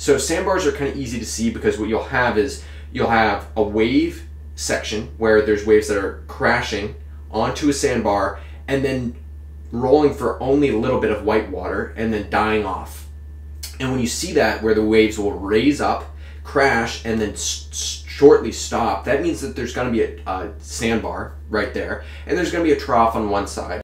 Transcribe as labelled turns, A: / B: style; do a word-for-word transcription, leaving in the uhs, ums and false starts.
A: So sandbars are kind of easy to see because what you'll have is you'll have a wave section where there's waves that are crashing onto a sandbar and then rolling for only a little bit of white water and then dying off. And when you see that, where the waves will raise up, crash, and then s shortly stop, that means that there's going to be a, a sandbar right there, and there's going to be a trough on one side.